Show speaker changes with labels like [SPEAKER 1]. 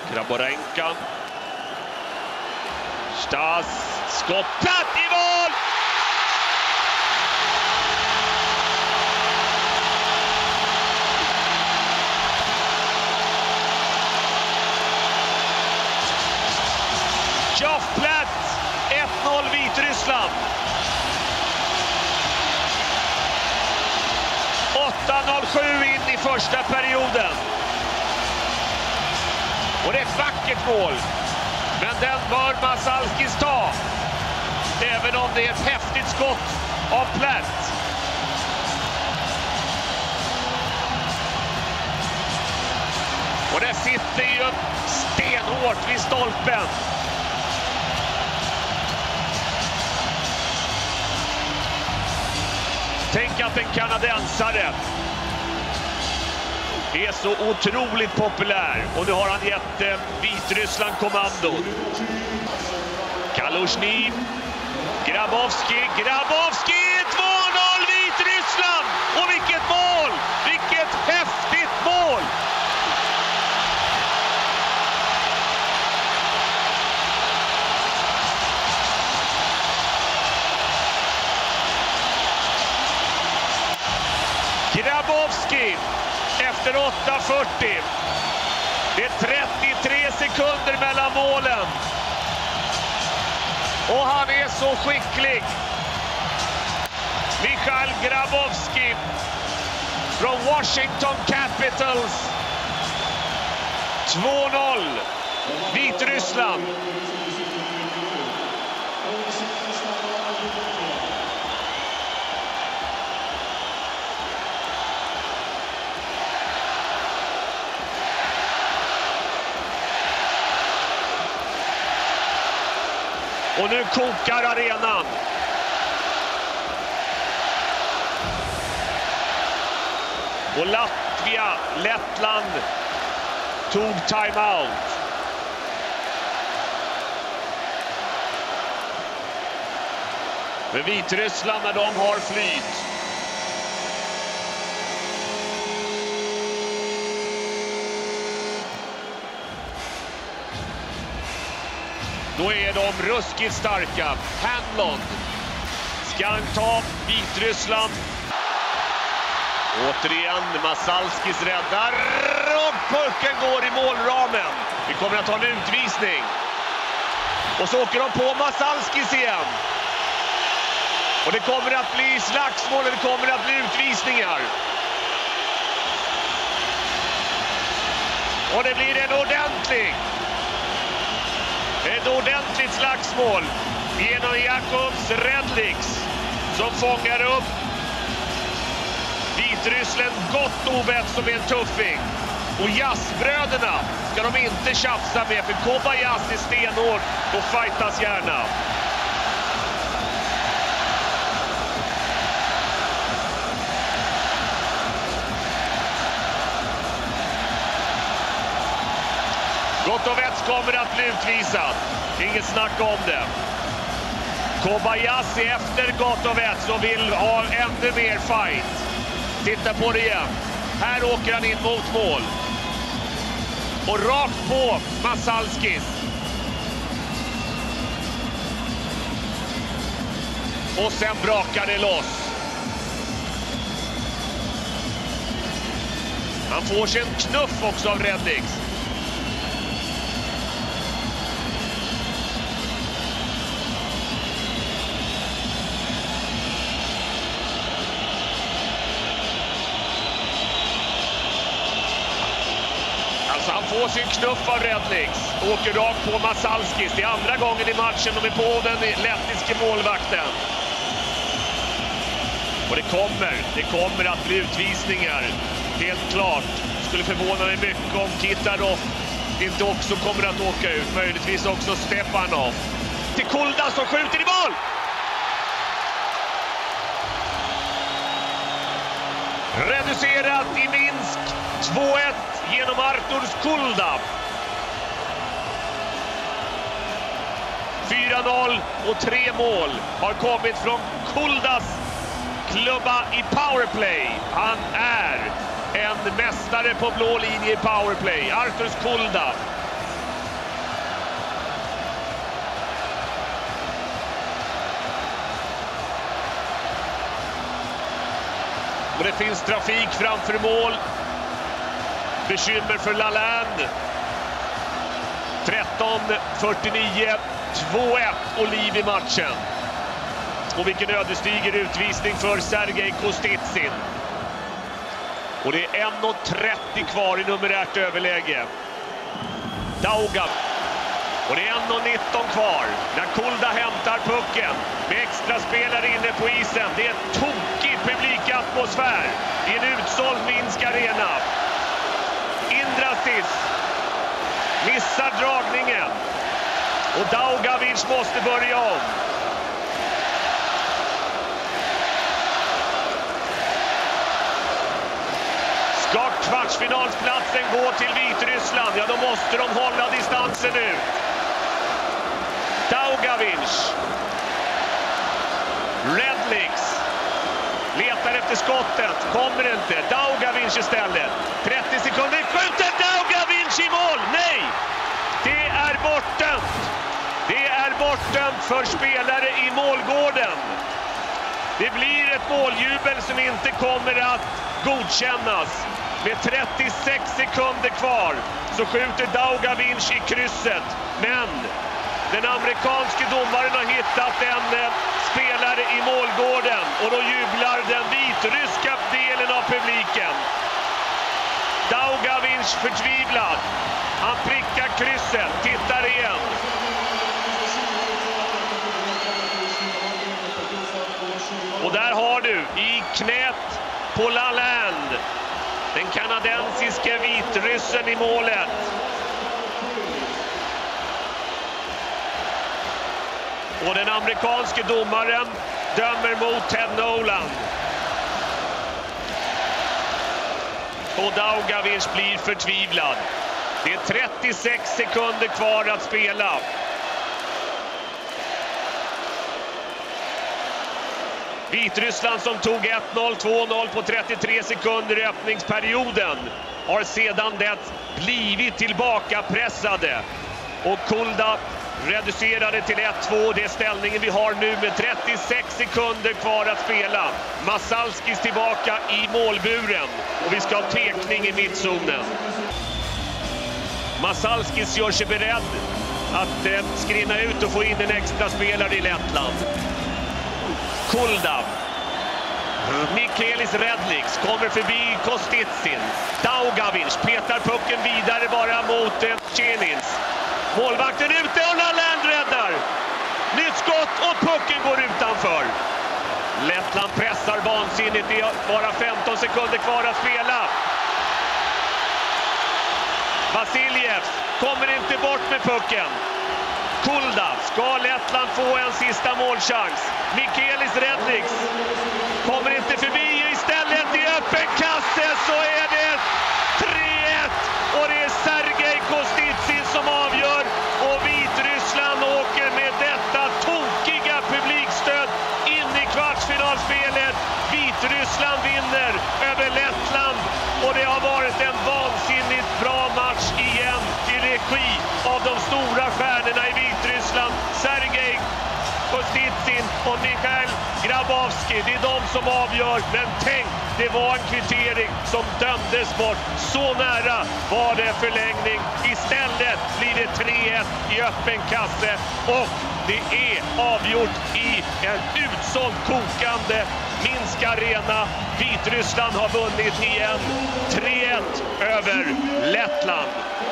[SPEAKER 1] Graborenka. Stas. Skottat i mål! Geoff Platt, 1-0 Vitryssland. 8:07 in i första perioden. Och det är ett vackert mål. Men den bör Masalskis ta. Även om det är ett häftigt skott av Platt. Och det sitter ju stenhårt vid stolpen. Tänk att en kanadensare är så otroligt populär. Och nu har han gett Vitryssland kommando. Kalushny. Grabowski. 2-0 Vitryssland! Och vilket mål! Vilket häftigt mål! Grabowski efter 8:40. Det är 33 sekunder mellan målen. Och han är så skicklig. Michail Grabowski från Washington Capitals. 2-0 Vitryssland. Och nu kokar arenan. Och Lettland tog timeout. Men Vitryssland, när de har flyt, då är de ruskigt starka. Hanlon ska han ta Vitryssland. Återigen Masalskis räddar och pucken går i målramen. Vi kommer att ha en utvisning. Och så åker de på Masalskis igen. Och det kommer att bli slagsmål, det kommer att bli utvisningar. Och det blir en ett ordentligt slagsmål genom Jakubs Redliks som fångar upp Vitryssland gott ovett som en tuffing. Och jazzbröderna ska de inte tjafsa med, för Kobayashi är stenhård och fightas gärna. Gotovets kommer att bli utvisad. Inget snack om det. Kobayashi efter Gotovets och vill ha ännu mer fight. Titta på det igen. Här åker han in mot mål. Och rakt på Masalskis. Och sen brakar det loss. Han får sig en knuff också av Redliks. Han får sin knuff av Redliks. Åker rakt på Masalskis. Det är andra gången i matchen de är på den lettiske målvakten. Och det kommer att bli utvisningar. Helt klart. Skulle förvåna mig mycket om Kitarov inte också kommer att åka ut. Möjligtvis också Stepanov. Till Kulda som skjuter i mål! Reducerat i Minsk. 2-1 genom Arturs Kulda. 4-0 och 3 mål har kommit från Kuldas klubba i powerplay. Han är en mästare på blå linje i powerplay. Arturs Kulda. Och det finns trafik framför mål. Bekymmer för Lalande. 13:49, 2-1 och liv i matchen. Och vilken ödesdiger utvisning för Sergej Kostitsin. Och det är 1:30 kvar i numerärt överläge. Daugav. Och det är 1:19 kvar när Kulda hämtar pucken med extra spelare inne på isen. Det är en tokig publikatmosfär i en utsåld Minsk arena. Indrastis missar dragningen och Daugavic måste börja om. Ska kvartsfinalsplatsen gå till Vitryssland, ja då måste de hålla distansen nu. Daugavic. Redlix letar efter skottet, kommer inte. Daugavic istället. 30 sekunder, skjuter Daugavic i mål! Nej! Det är bortdömt. Det är bortdömt för spelare i målgården. Det blir ett måljubel som inte kommer att godkännas. Med 36 sekunder kvar så skjuter Daugavic i krysset. Men den amerikanske domaren har hittat en spelare i målgården. Och då jublar den vitryska delen av publiken. Daugavic förtvivlad. Han prickar krysset, tittar igen. Och där har du i knät på Lalande den kanadensiska vitryssen i målet. Och den amerikanske domaren dömer mot Ted Nolan. Och Daugavic blir förtvivlad. Det är 36 sekunder kvar att spela. Vitryssland som tog 1-0, 2-0 på 33 sekunder i öppningsperioden har sedan det blivit tillbaka pressade. Och Kulda reducerade till 1-2. Det är ställningen vi har nu med 36 sekunder kvar att spela. Masalskis tillbaka i målburen och vi ska ha tekning i mittzonen. Masalskis gör sig beredd att skrinna ut och få in en extra spelare i Lettland. Kulda. Mikaelis Redlix kommer förbi Kostitsin. Daugavic petar pucken vidare bara mot Tjenins. Målvakten ute och Lalande räddar. Nytt skott och pucken går utanför. Lettland pressar vansinnigt. Det är bara 15 sekunder kvar att spela. Vasiljev kommer inte bort med pucken. Kulda, ska Lettland få en sista målchans? Mikaelis Redlix kommer inte förbi. Istället i öppen kasse så är det 3-1 och det är Sergej Kostitsin som avgör. Och Vitryssland åker med detta tokiga publikstöd in i kvartsfinalspelet. Vitryssland vinner över Lettland och det har varit en vansinnigt bra match igen i regi av de stora stjärnorna i Vitryssland. Sergej Kostitsin och Mikhail Grabowski, det är de som avgör. Men tänk, det var en kvittering som dömdes bort. Så nära var det förlängning. Istället blir det 3-1 i öppen kasse och det är avgjort i en utsåld kokande Minsk arena. Vitryssland har vunnit igen. 3-1 över Lettland.